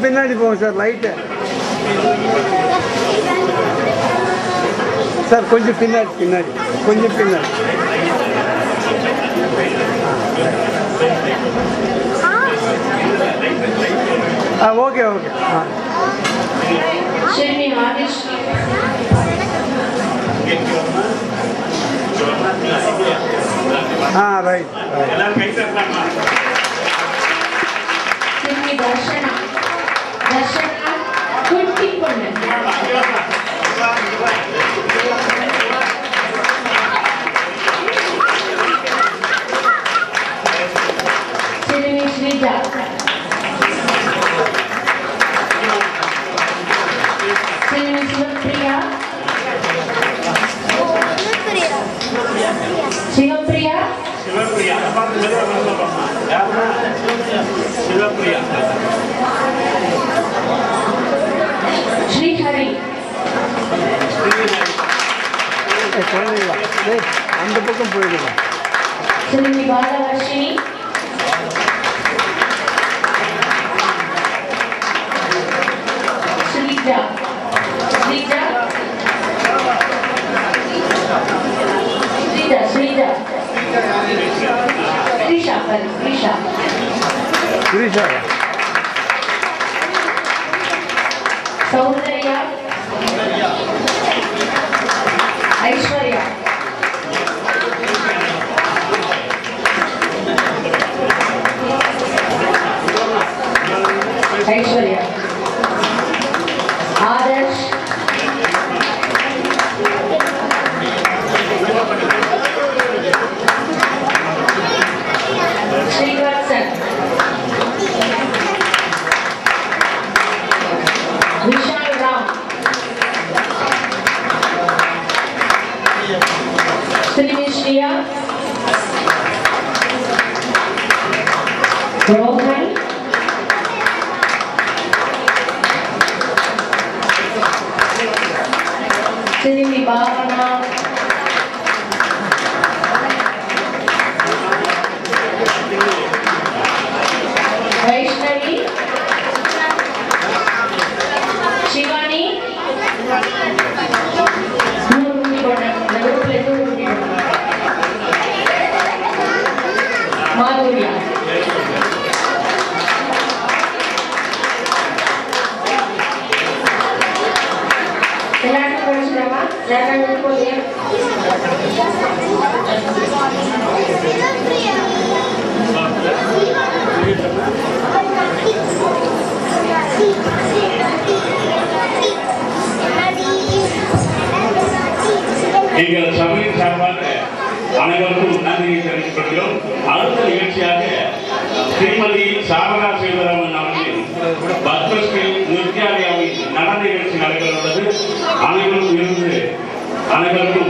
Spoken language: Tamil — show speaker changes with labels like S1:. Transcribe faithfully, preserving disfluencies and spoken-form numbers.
S1: பின்னாடி போங்க சார் லைட்டு சார் கொஞ்சம் பின்னாடி பின்னாடி கொஞ்சம் பின்னாடி ஆ ஓகே ஓகே ஆ ஆ ரைட்
S2: தர்ஷனா தர்ஷனா குட்டி பொண்ணு சிறுமி ஸ்ரீஜா சிறுமி சிவப்பிரியா சிவப்பிரியா சிவப்பிரியா சிவப்பிரியா ஸ்ரீஹரி
S1: அந்த பக்கம் போயிடுவோம்
S2: சிறுமி பாலவர்ஷினி Sreeja Sreeja Sreeja Sreeja Trisha, Trisha.
S1: Trisha.
S2: Saundarya. Aishwarya. Aishwarya. Adarsh. Srivatsan. Vishal Ram. Srimishriya. Rohan. Srimi Bhavana. Vaishnavi, Shivani, Madhurya. Silakan bersama, silakan berkumpul.
S3: எங்கள் சபையின் சார்பாக அனைவருக்கும் நன்றியை தெரிவித்துக் கொள்கிறோம். அடுத்த நிகழ்ச்சியாக திருமதி சாரதா சிவராமன் அவர்களின் பத்மஸ்ரீ நித்யாலயாவின் நடன நிகழ்ச்சி நடைபெற உள்ளது. அனைவரும் இருந்து அனைவருக்கும்